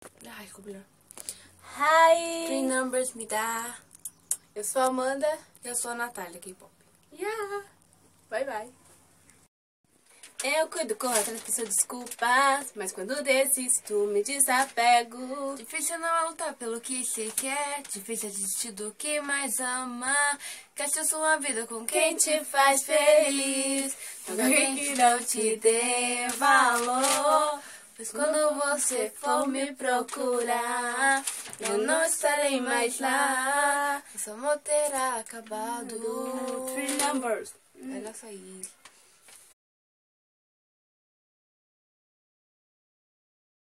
Ai, ficou melhor. Hi! Three numbers me dá. Eu sou a Amanda. Eu sou a Natália, K-pop. Yeah! Bye, bye. Eu cuido, corro atrás, peço desculpas, mas quando desisto, me desapego. Difícil não é lutar pelo que se quer, difícil é desistir do que mais ama. Gaste sua vida com quem te faz feliz, com alguém que não te dê valor. Pois quando você for me procurar, eu não estarei mais lá. Esse amor terá acabado. Three numbers. Vai lá sair.